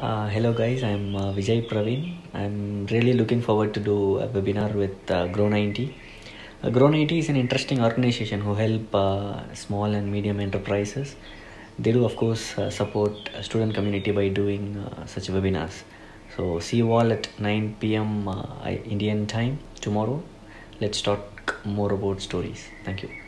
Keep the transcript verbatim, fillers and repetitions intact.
Uh, hello guys, I'm uh, Vijay Praveen. I'm really looking forward to do a webinar with uh, Grow ninety. Uh, Grow ninety is an interesting organization who help uh, small and medium enterprises. They do of course uh, support student community by doing uh, such webinars. So see you all at nine p m uh, Indian time tomorrow. Let's talk more about stories. Thank you.